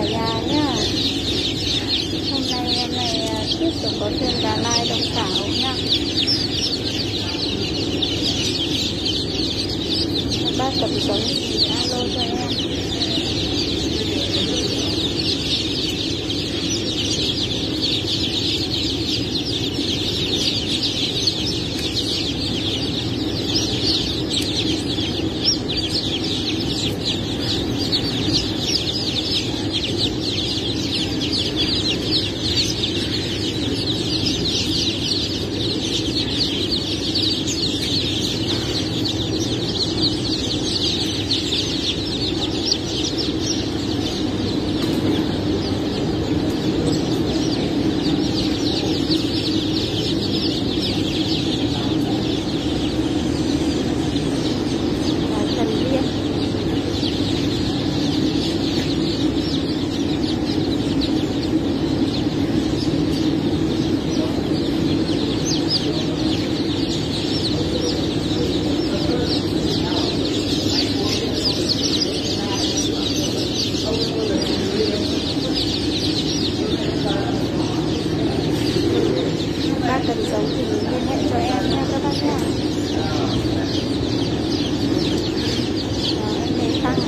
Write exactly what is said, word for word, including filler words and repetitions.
cả nhà nhá. Hôm nay em lại tiếp tục có thêm gà lai đông xảo nhá. Bác cầm giống thì alo cho em. Cần giống thì liên hệ cho em nha các bác nhá. Em lấy tăng.